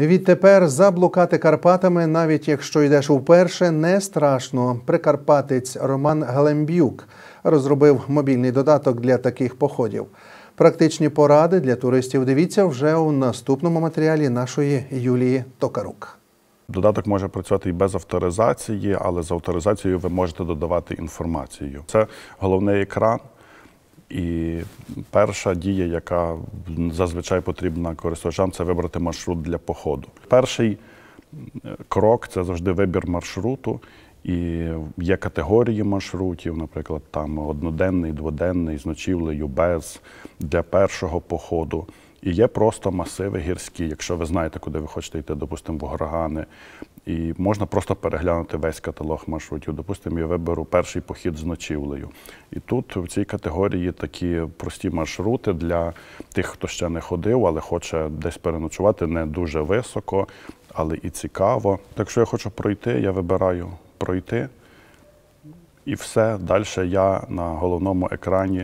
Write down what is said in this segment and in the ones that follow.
Відтепер заблукати Карпатами, навіть якщо йдеш вперше, не страшно. Прикарпатець Роман Глембюк розробив мобільний додаток для таких походів. Практичні поради для туристів дивіться вже у наступному матеріалі нашої Юлії Токарук. Додаток може працювати і без авторизації, але з авторизацією ви можете додавати інформацію. Це головний екран. І перша дія, яка зазвичай потрібна користувачам, це вибрати маршрут для походу. Перший крок – це завжди вибір маршруту. І є категорії маршрутів, наприклад, там одноденний, дводенний, з ночівлею, без, для першого походу. І є просто масиви гірські, якщо ви знаєте, куди ви хочете йти, допустимо, в Горгани. І можна просто переглянути весь каталог маршрутів. Допустимо, я виберу перший похід з ночівлею. І тут в цій категорії такі прості маршрути для тих, хто ще не ходив, але хоче десь переночувати, не дуже високо, але і цікаво. Якщо я хочу пройти, я вибираю пройти. І все, далі я на головному екрані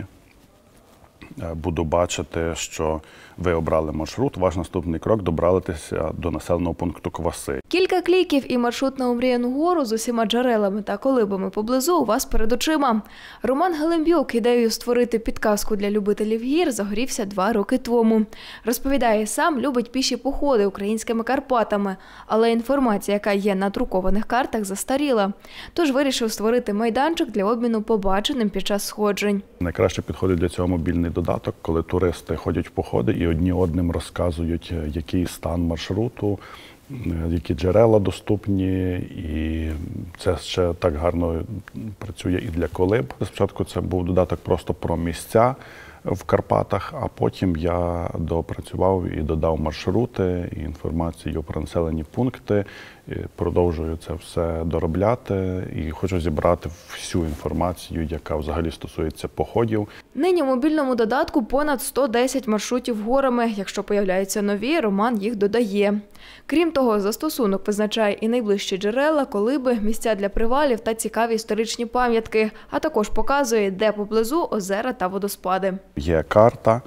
буду бачити, що ви обрали маршрут, ваш наступний крок – добратися до населеного пункту Кваси. Кілька кліків і маршрут на омріяну гору з усіма джерелами та колибами поблизу у вас перед очима. Роман Глембюк ідеєю створити підказку для любителів гір загорівся 2 роки тому. Розповідає, сам любить піші походи українськими Карпатами, але інформація, яка є на друкованих картах, застаріла. Тож вирішив створити майданчик для обміну побаченим під час сходжень. Найкраще підходить для цього мобільний додаток, коли туристи ходять в походи і одні одним розказують, який стан маршруту, які джерела доступні, і це ще так гарно працює і для колиб. Спочатку це був додаток просто про місця в Карпатах, а потім я допрацював і додав маршрути, і інформацію про населені пункти. Продовжую це все доробляти і хочу зібрати всю інформацію, яка взагалі стосується походів. Нині в мобільному додатку понад 110 маршрутів горами. Якщо появляються нові, Роман їх додає. Крім того, застосунок визначає і найближчі джерела, колиби, місця для привалів та цікаві історичні пам'ятки, а також показує, де поблизу озера та водоспади. Є карта.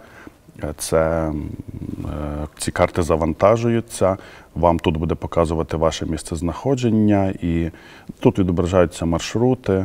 Ці карти завантажуються, вам тут буде показувати ваше місцезнаходження, і тут відображаються маршрути.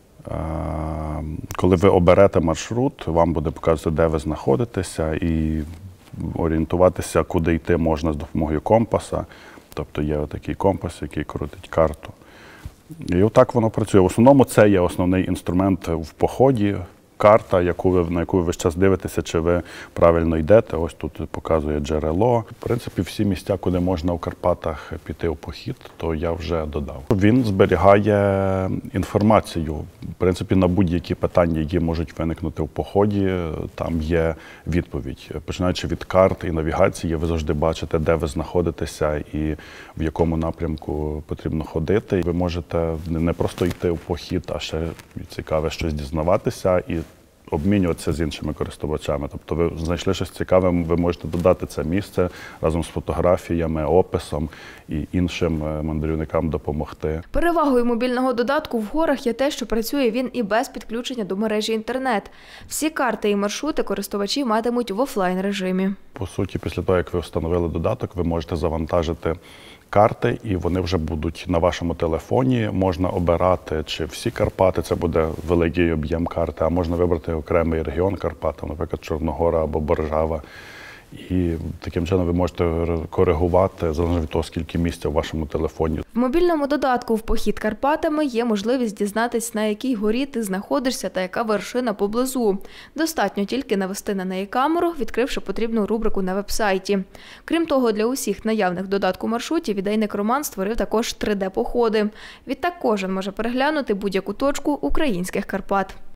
Коли ви оберете маршрут, вам буде показувати, де ви знаходитеся, і орієнтуватися, куди йти можна з допомогою компаса. Тобто є отакий компас, який крутить карту. І отак воно працює. В основному це є основний інструмент в поході. Карта, на яку ви весь час дивитеся, чи ви правильно йдете. Ось тут показує джерело. В принципі, всі місця, куди можна в Карпатах піти в похід, то я вже додав. Він зберігає інформацію. В принципі, на будь-які питання, які можуть виникнути в поході, там є відповідь. Починаючи від карт і навігації, ви завжди бачите, де ви знаходитеся і в якому напрямку потрібно ходити. Ви можете не просто йти в похід, а ще цікаве щось дізнаватися і обмінюватися з іншими користувачами. Тобто ви знайшли щось цікаве, ви можете додати це місце разом з фотографіями, описом і іншим мандрівникам допомогти. Перевагою мобільного додатку в горах є те, що працює він і без підключення до мережі інтернет. Всі карти і маршрути користувачі матимуть в офлайн-режимі. По суті, після того, як ви встановили додаток, ви можете завантажити карти, і вони вже будуть на вашому телефоні. Можна обирати, чи всі Карпати, це буде великий об'єм карти, а можна вибрати окремий регіон Карпат, наприклад, Чорногора або Боржава. І таким чином ви можете коригувати, залежно від того, скільки місця в вашому телефоні. В мобільному додатку «В похід Карпатами» є можливість дізнатись, на якій горі ти знаходишся та яка вершина поблизу. Достатньо тільки навести на неї камеру, відкривши потрібну рубрику на веб-сайті. Крім того, для усіх наявних в додатку маршрутів ідейник Роман створив також 3D-походи. Відтак кожен може переглянути будь-яку точку українських Карпат.